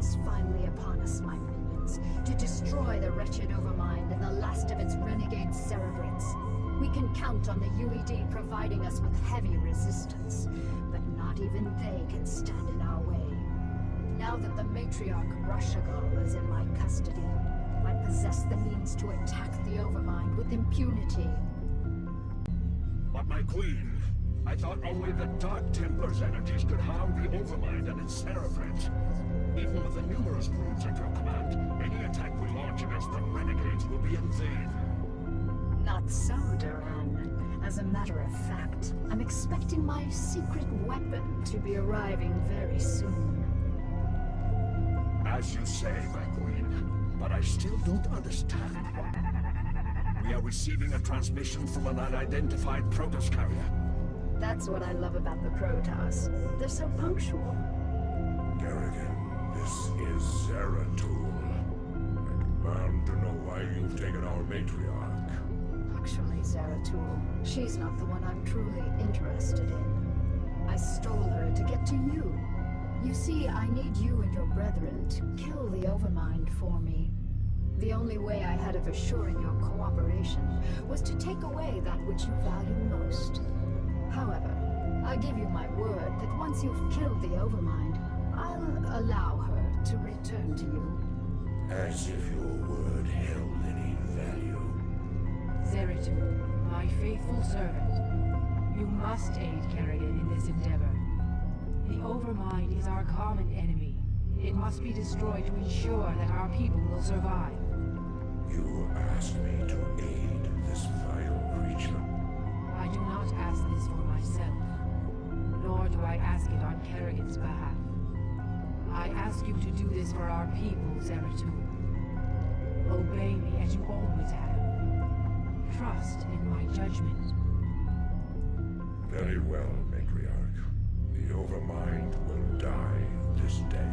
is finally upon us, my minions, to destroy the wretched Overmind and the last of its renegade cerebrates. We can count on the UED providing us with heavy resistance, but not even they can stand in our way. Now that the matriarch Rushagal is in my custody, I possess the means to attack the Overmind with impunity. But my queen, I thought only the Dark Templar's energies could harm the Overmind and its cerebrates. Even with the numerous brutes at your command, any attack we launch against the renegades will be in vain. Not so, Duran. As a matter of fact, I'm expecting my secret weapon to be arriving very soon. As you say, my queen, but I still don't understand. We are receiving a transmission from an unidentified Protoss carrier. That's what I love about the Protoss. They're so punctual. Kerrigan, this is Zeratul. I demand to know why you've taken our matriarch. Actually, Zeratul, she's not the one I'm truly interested in. I stole her to get to you. You see, I need you and your brethren to kill the Overmind for me. The only way I had of assuring your cooperation was to take away that which you value most. However, I give you my word that once you've killed the Overmind, I'll allow her to return to you. As if your word held any value. Zeratul, my faithful servant, you must aid Kerrigan in this endeavor. The Overmind is our common enemy. It must be destroyed to ensure that our people will survive. You asked me to aid this vile creature. I do not ask this for myself, nor do I ask it on Kerrigan's behalf. I ask you to do this for our people, Zeratul. Obey me as you always have. Trust in my judgment. Very well, matriarch. The Overmind will die this day.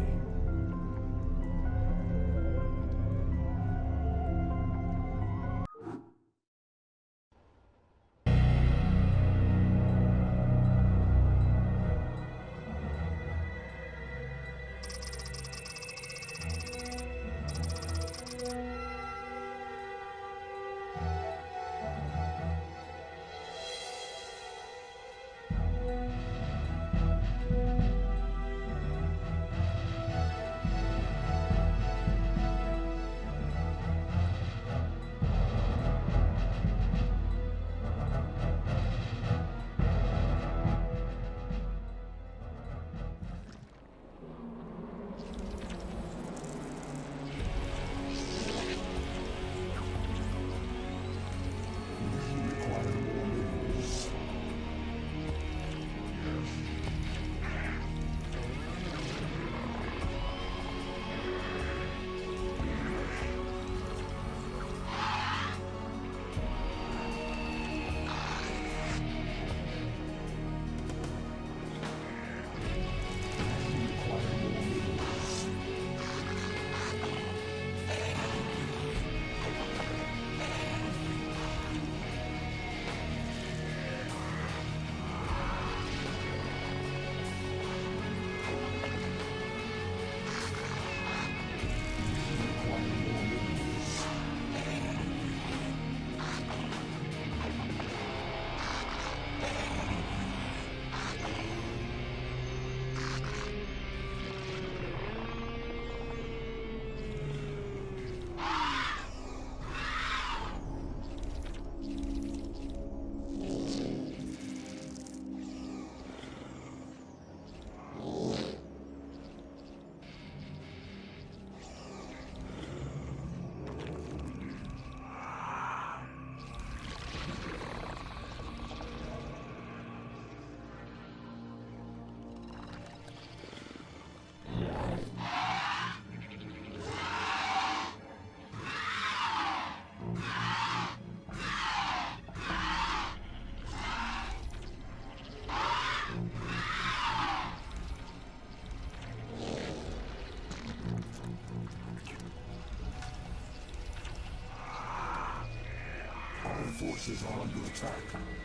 forces are under attack.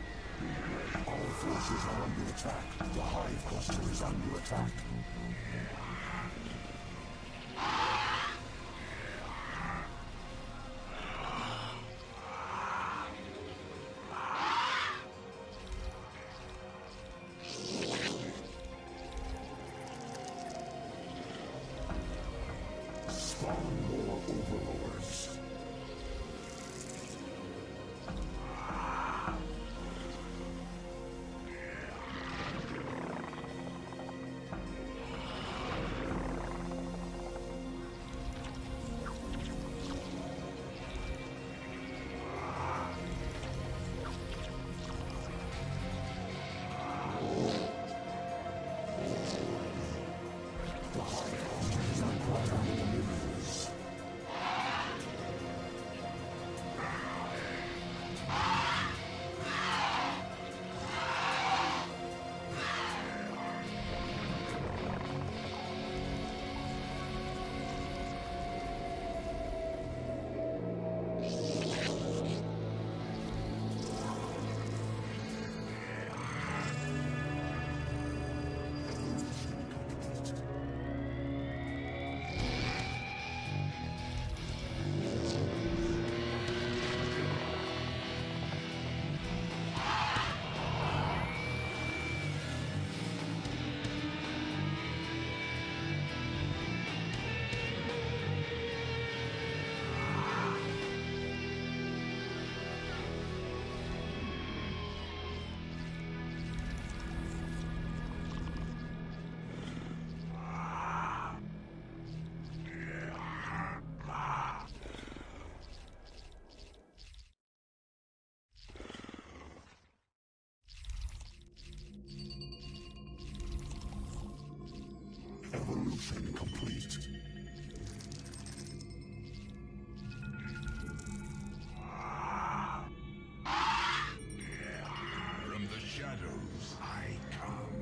Our forces are under attack. The Hive cluster is under attack. Evolution complete. From the shadows I come.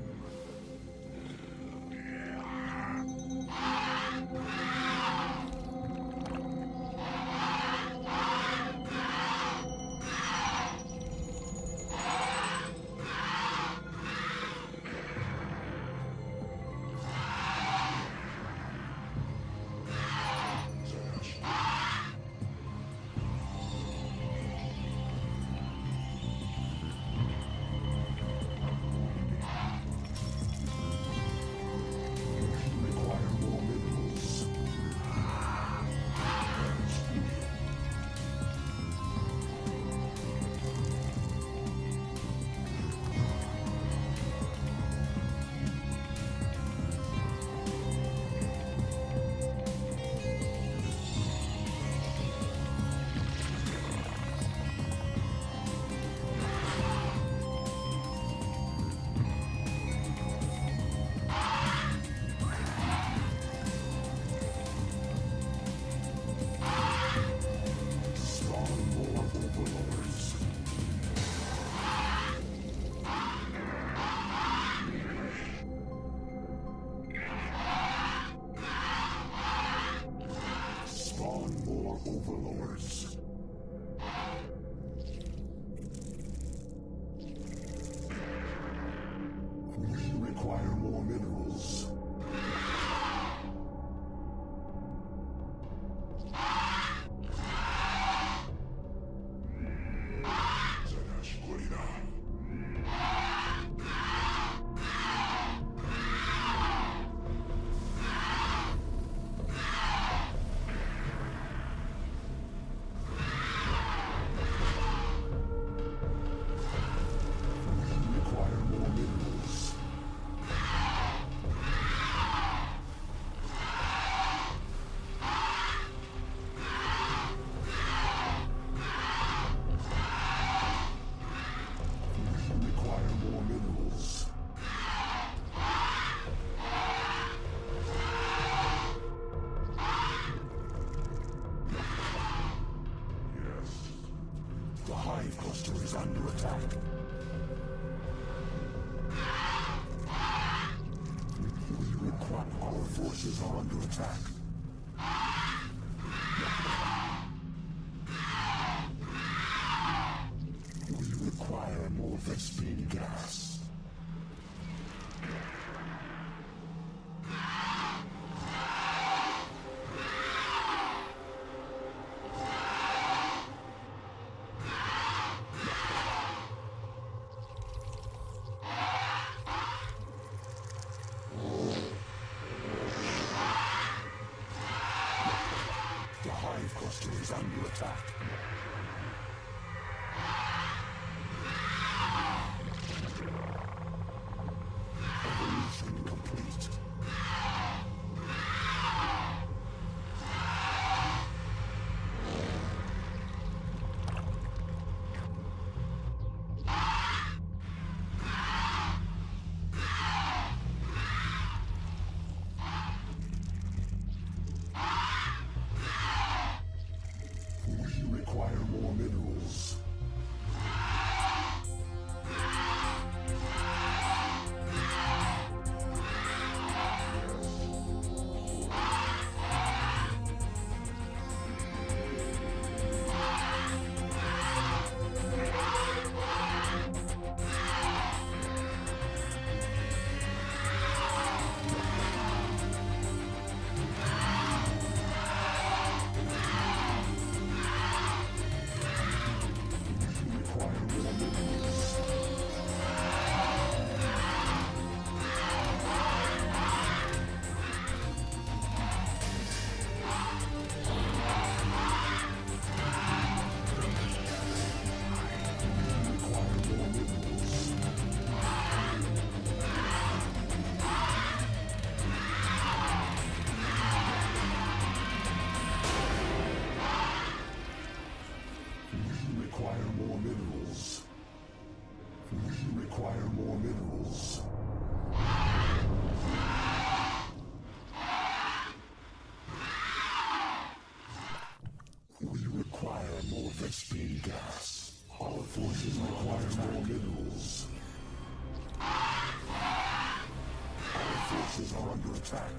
Overlords. We require more minerals. Is under attack. We require our forces are under attack. We require more Vespene gas. Is under attack. Evolution complete. Require more minerals. require more minerals. forces require more minerals. Our forces are under attack.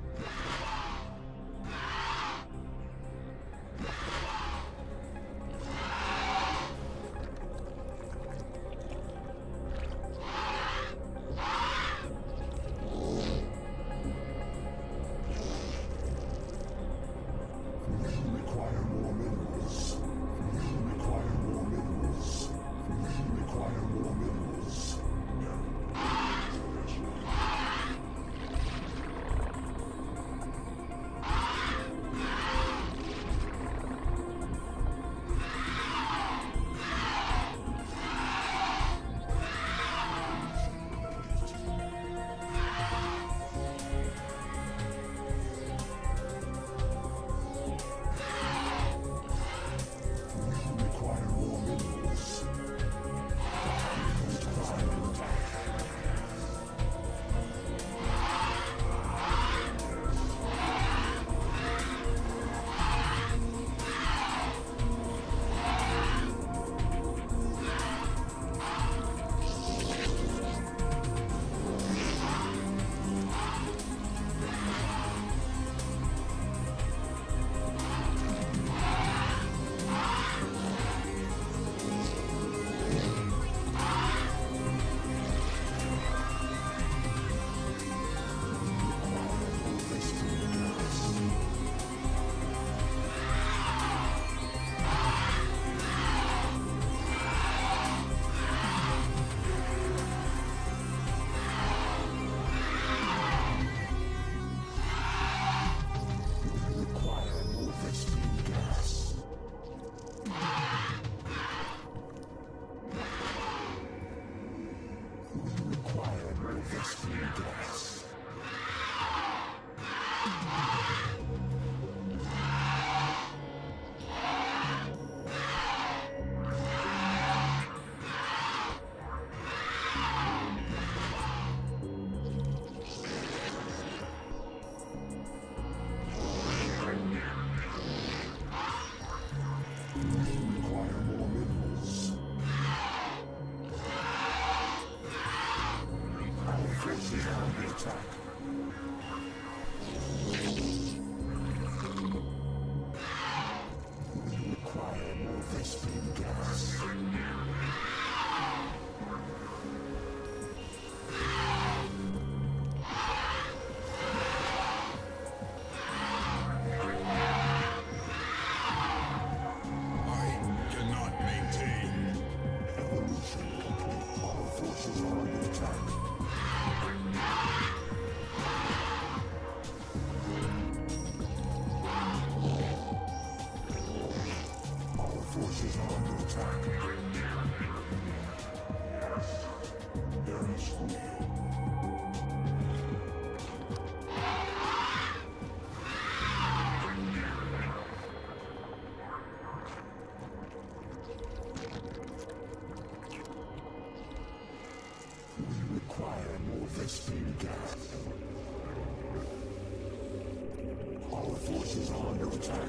Our forces are under attack.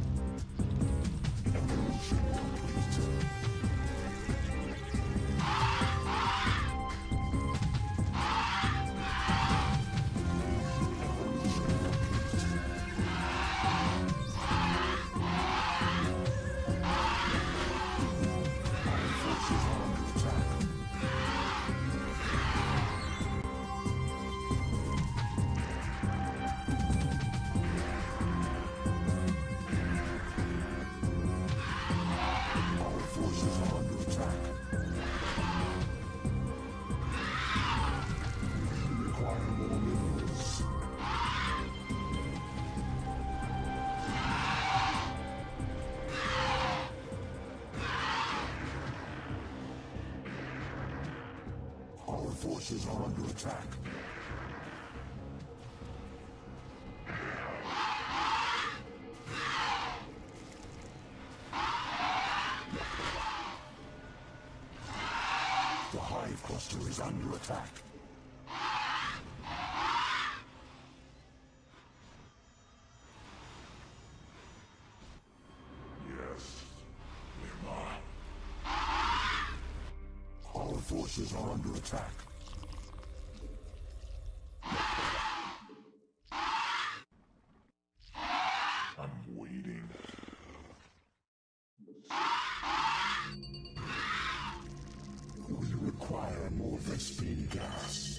Ah! forces are under attack. The Hive cluster is under attack. Yes, nearby. Our forces are under attack. I'm waiting. We require more Vespene gas.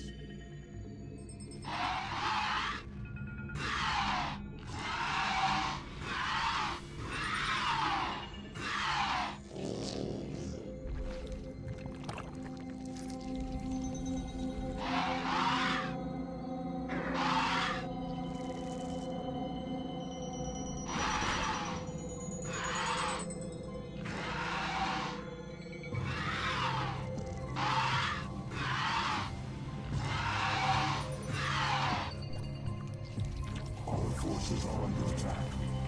Forces are under attack.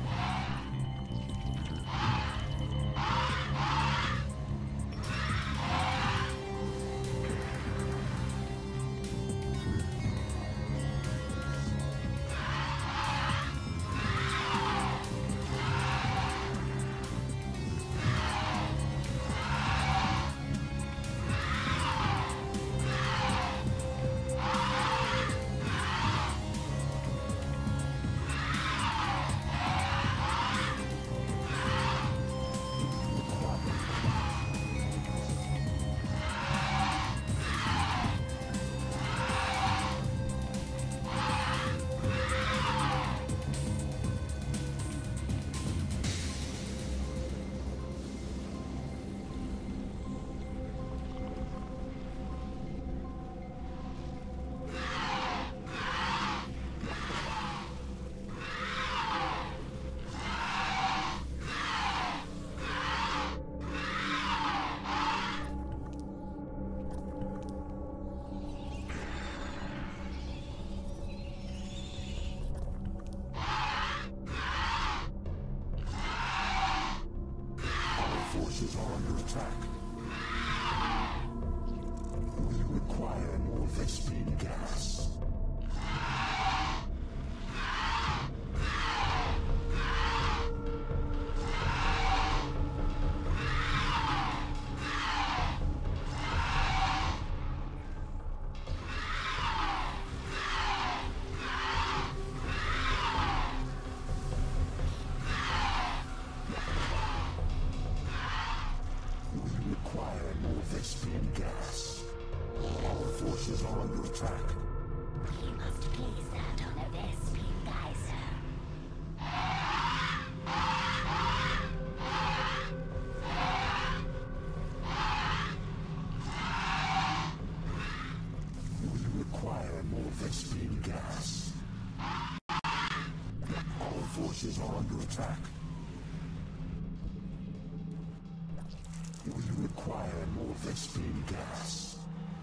Forces are under attack. We require more Vespene gas. Vespene gas. Our forces are under attack. You must place that on a Vespene geyser. We require more Vespene gas. Our forces are under attack. We require more Vespene gas.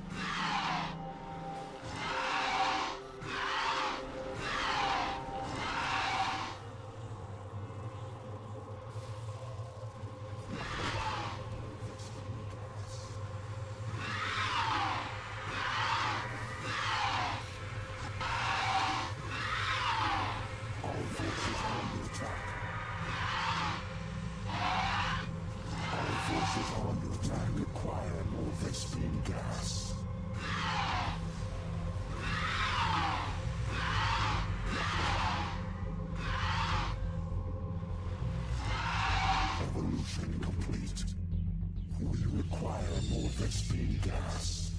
Our forces are under attack. Our forces are under attack. Require more Vespene gas. Evolution complete. We require more Vespene gas.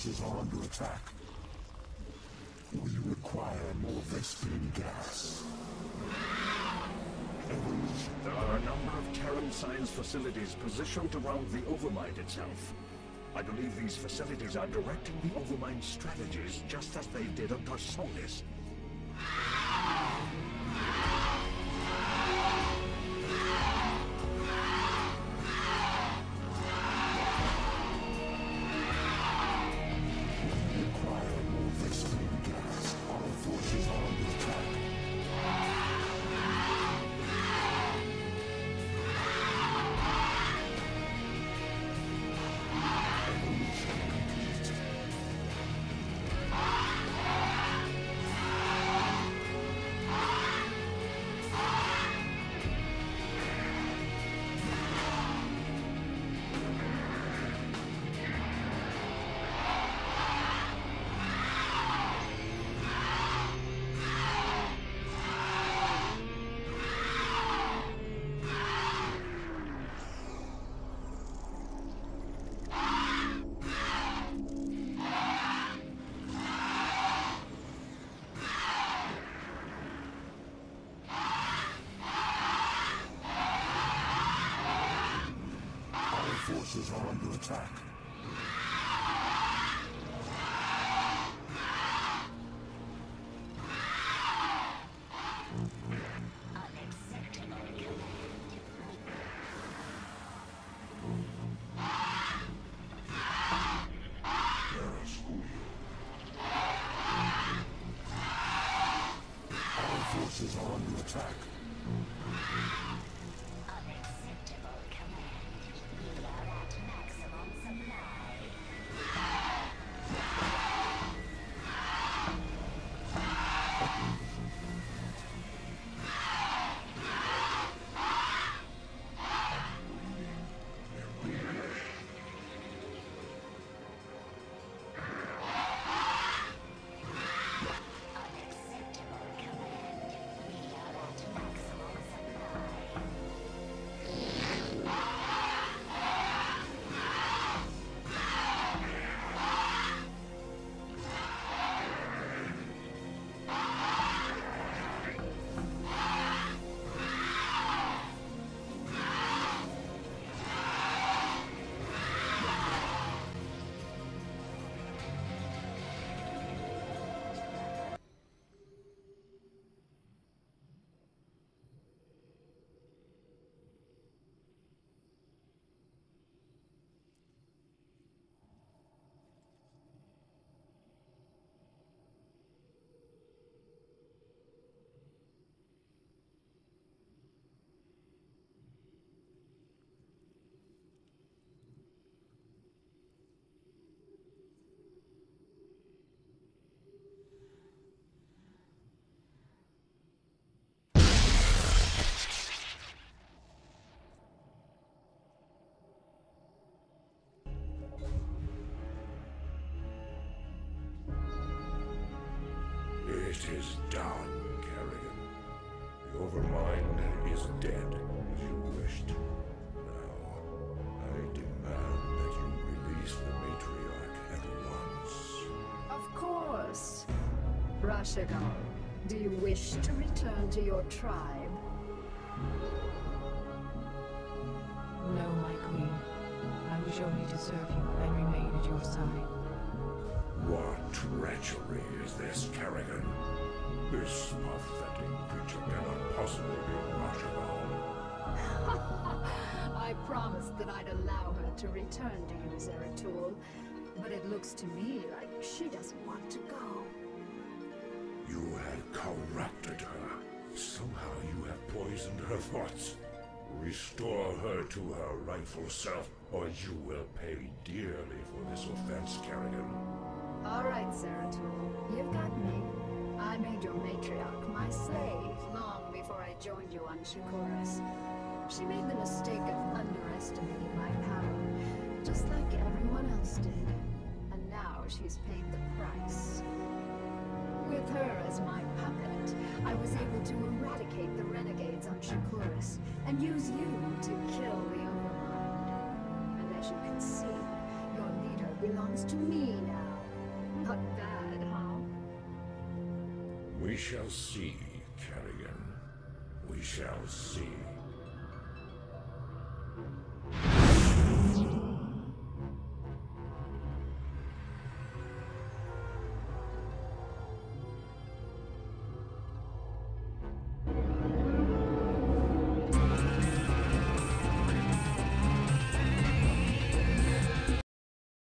forces are under attack. We require more Vespene gas. There are a number of Terran science facilities positioned around the Overmind itself. I believe these facilities are directing the Overmind strategies just as they did under Solis. Forces are under attack. Our forces are under attack. It is done, Kerrigan. The Overmind is dead, as you wished. Now, I demand that you release the Matriarch at once. Of course. Rashagal, do you wish to return to your tribe? No, my queen. I wish only to serve you and remain at your side. What treachery is this, Kerrigan? This pathetic creature cannot possibly be Rashagal. I promised that I'd allow her to return to you, Zeratul, but it looks to me like she doesn't want to go. You had corrupted her. Somehow you have poisoned her thoughts. Restore her to her rightful self, or you will pay dearly for this offense, Kerrigan. All right, Zeratul, you've got me. I made your matriarch my slave long before I joined you on Shakuras. She made the mistake of underestimating my power, just like everyone else did. And now she's paid the price. With her as my puppet, I was able to eradicate the renegades on Shakuras and use you to kill the Overmind. And as you can see, your leader belongs to me now. We shall see, Kerrigan. We shall see.